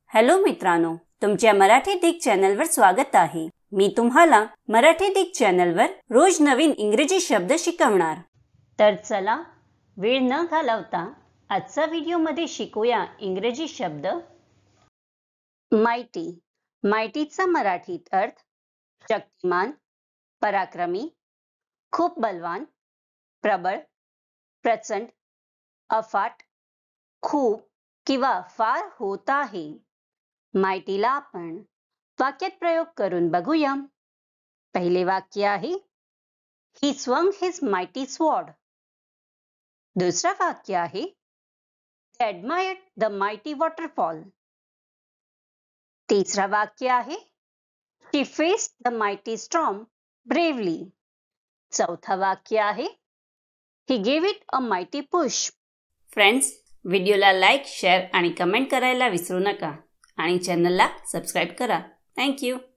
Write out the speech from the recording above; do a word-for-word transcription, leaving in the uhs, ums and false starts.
Hello मित्रांनो, तुमच्या मराठी दिग चॅनलवर स्वागत आहे। मी तुम्हाला मराठी दिग चॅनलवर रोज नवीन इंग्रजी शब्द शिकवणार। तर चला वेळ न घालवता आजचा व्हिडिओ मध्ये शिकूया इंग्रजी शब्द। माइटी। माइटीचा मराठीत अर्थ शक्तिमान, पराक्रमी, खूप बलवान, प्रबळ, प्रचंड, अफाट, खूप किंवा फार होत आहे। माइटीला आपण वाक्यात प्रयोग करून बघूया। पहिले वाक्य आहे He swung his mighty sword. दुसरा वाक्य आहे They admired the mighty waterfall. तिसरा वाक्य आहे She faced the mighty storm bravely. चौथा वाक्य आहे He gave it a mighty push. Friends, व्हिडिओला लाईक, शेअर आणि कमेंट करायला विसरू नका आणि चॅनलला सबस्क्राइब करा। Thank you.